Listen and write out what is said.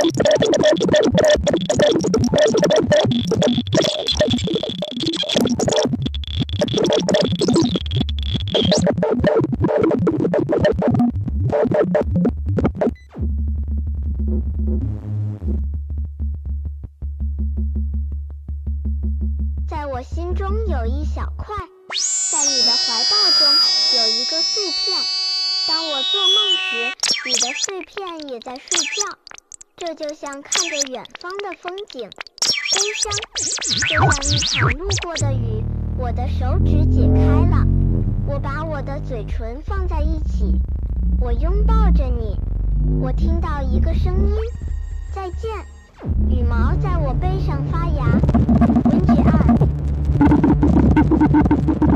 在我心中有一小块，在你的怀抱中有一个碎片。当我做梦时，你的碎片也在睡觉。这就像看着远方的风景，悲伤，就像一场路过的雨。我的手指解开了，我把我的嘴唇放在一起，我拥抱着你。我听到一个声音，再见。羽毛在我背上发芽。文姐2。